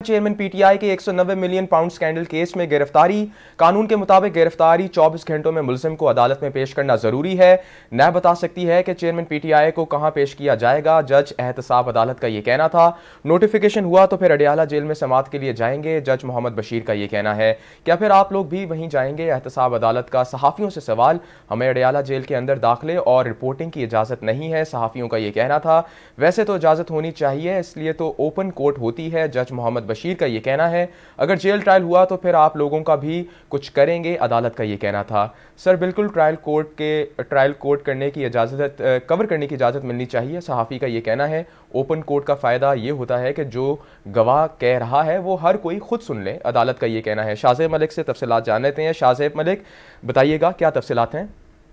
Chairman PTI के 190 million pound scandal case में गिरफ्तारी। कानून के मुताबिक गिरफ्तारी 24 घंटों में मुलजिम को अदालत में पेश करना जरूरी है। नैब बता सकती है कि चेयरमैन पीटीआई को कहां पेश किया जाएगा। जज एहतसाब अदालत का यह कहना था। नोटिफिकेशन हुआ तो फिर अडियाला जेल में समाअत के लिए जाएंगे। जज मोहम्मद बशीर का यह कहना है। क्या फिर आप लोग भी वहीं जाएंगे? एहतसाब अदालत का सहाफियों से सवाल। हमें अडियाला जेल के अंदर दाखिले और रिपोर्टिंग की इजाजत नहीं है, सहाफियों का यह कहना था। वैसे तो इजाजत होनी चाहिए, इसलिए तो ओपन कोर्ट होती है। जज मोहम्मद बशीर का यह कहना है। अगर जेल ट्रायल हुआ तो फिर आप लोगों का भी कुछ करेंगे, अदालत का यह कहना था। सर बिल्कुल ट्रायल कोर्ट करने की इजाजत कवर करने की इजाजत मिलनी चाहिए, सहाफ़ी का यह कहना है। ओपन कोर्ट का फ़ायदा यह होता है कि जो गवाह कह रहा है वो हर कोई खुद सुन ले, अदालत का यह कहना है। शाहज़ेब मलिक से तफसीलात जान लेते हैं। शाहज़ेब मलिक, बताइएगा क्या तफसीलात हैं?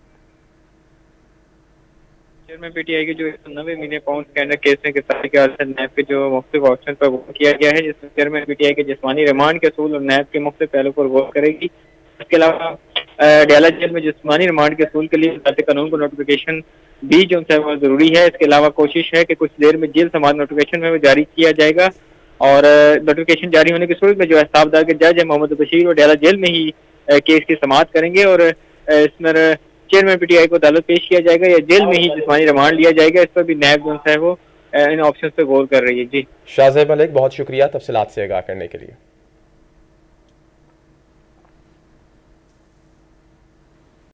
चेयरमैन पीटीआई के जो 190 मिलियन पाउंड स्कैंडल केस में गिरफ्तारी के हाल नैब के जो मुख्तलिफ ऑप्शन पर गौर किया गया है, जिसमें चेयरमैन पीटीआई के जिस्मानी रिमांड के असूल और नैब के मुख्तलिफ पहलू पर गौर करेगी। इसके अलावा अडियाला जेल में जिस्मानी रिमांड के असूल के लिए वज़ारत कानून को नोटिफिकेशन भी जो है वो जरूरी है। इसके अलावा कोशिश है कि कुछ देर में जेल समाअत नोटिफिकेशन में जारी किया जाएगा और नोटिफिकेशन जारी होने की सूरत में जो एहतसाबदार के जज है मोहम्मद बशीर अडियाला जेल में ही केस की समाअत करेंगे और इसमें चेयरमैन पीटीआई को अदालत पेश किया जाएगा या जेल में ही जिस्मानी रिमांड लिया जाएगा। इस पर भी नैब जो है वो इन ऑप्शन पे गौर कर रही है। जी शाहज़ेब मलिक, बहुत शुक्रिया तफसीलात से आगाह करने के लिए।